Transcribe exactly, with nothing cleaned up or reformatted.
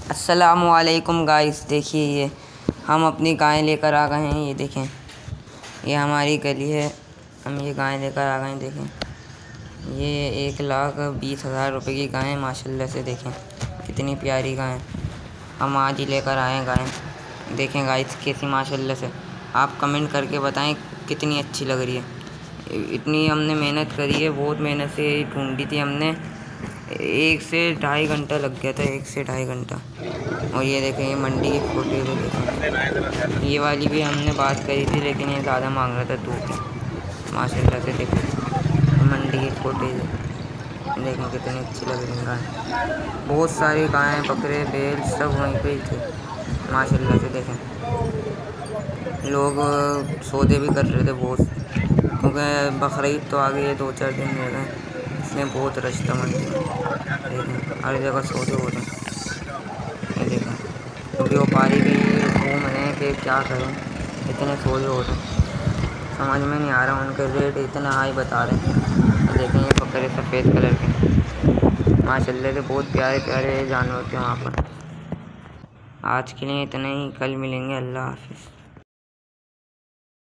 अस्सलामुअलैकुम गाइस, देखिए ये हम अपनी गाय लेकर आ गए हैं। ये देखें, ये हमारी गली है। हम ये गाय लेकर आ गए हैं। देखें, ये एक लाख बीस हज़ार रुपये की गाय है। माशाल्लाह से देखें कितनी प्यारी गाय है। हम आज ही लेकर आए हैं गाय। देखें गाइस कैसी माशाल्लाह से। आप कमेंट करके बताएं कितनी अच्छी लग रही है। इतनी हमने मेहनत करी है, बहुत मेहनत से ढूंढी थी हमने। एक से ढाई घंटा लग गया था, एक से ढाई घंटा। और ये देखें, ये मंडी की फोटो है। देखें, ये वाली भी हमने बात करी थी, लेकिन ये ज़्यादा मांग रहा था दूध। माशाल्लाह से देखें मंडी की फोटो है। देखें कितनी अच्छी लग रही है गाय। बहुत सारी गायें, बकरे, बैल सब वहीं पे ही थे। माशाल्लाह से देखें, लोग सौदे भी कर रहे थे बहुत, क्योंकि बकरीद तो आ गई है, दो चार दिन रह गए, इसमें बहुत रश था मंडी में। देखें हर जगह सौदे हो रहे हैं। ये देखें, क्योंकि व्यापारी भी घूम रहे हैं कि क्या करें, इतने सौदे हो रहे हैं, समझ में नहीं आ रहा। उनके रेट इतना हाई बता रहे हैं। देखें ये बकरे सफ़ेद कलर के, माशाल्लाह से बहुत प्यारे प्यारे जानवर थे वहाँ पर। आज के लिए इतना ही, कल मिलेंगे। अल्लाह हाफिज़।